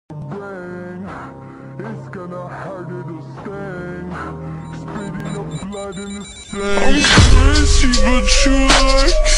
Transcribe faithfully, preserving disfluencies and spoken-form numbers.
brain. It's gonna hurt, it'll sting. Spitting up blood in the sand. I'm crazy, but you like